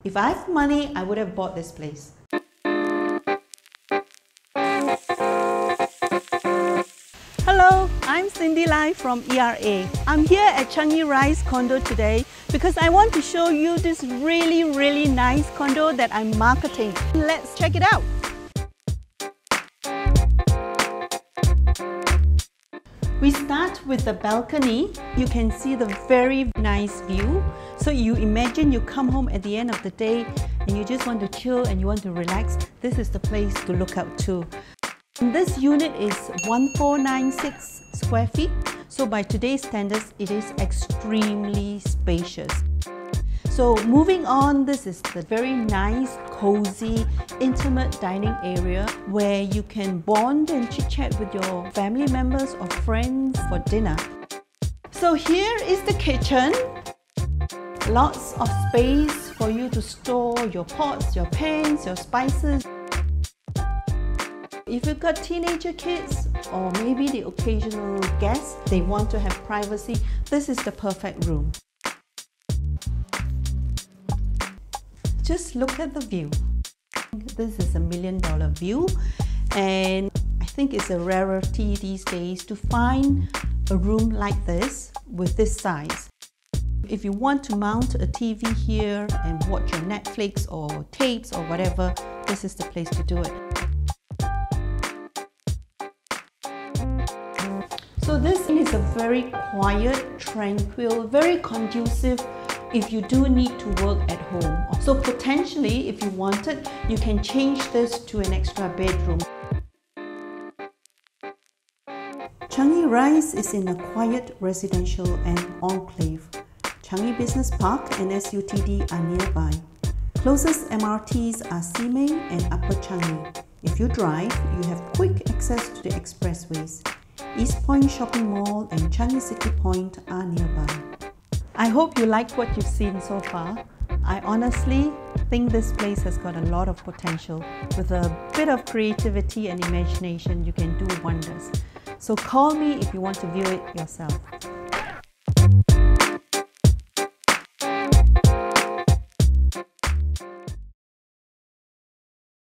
If I have money, I would have bought this place. Hello, I'm Cindy Lai from ERA. I'm here at Changi Rise condo today because I want to show you this really nice condo that I'm marketing. Let's check it out. We start with the balcony. You can see the very nice view. So you imagine you come home at the end of the day and you just want to chill and you want to relax. This is the place to look out to. This unit is 1496 square feet. So by today's standards, it is extremely spacious. So moving on, this is the very nice, cozy, intimate dining area where you can bond and chit-chat with your family members or friends for dinner. So here is the kitchen. Lots of space for you to store your pots, your pans, your spices. If you've got teenager kids or maybe the occasional guest, they want to have privacy, this is the perfect room. Just look at the view. This is $1 million view, and I think it's a rarity these days to find a room like this with this size. If you want to mount a TV here and watch your Netflix or tapes or whatever, this is the place to do it. So this is a very quiet, tranquil, very conducive if you do need to work at home. So potentially, if you wanted, you can change this to an extra bedroom. Changi Rise is in a quiet residential and enclave. Changi Business Park and SUTD are nearby. Closest MRTs are Simei and Upper Changi. If you drive, you have quick access to the expressways. East Point Shopping Mall and Changi City Point are nearby. I hope you like what you've seen so far. I honestly think this place has got a lot of potential. With a bit of creativity and imagination, you can do wonders. So call me if you want to view it yourself.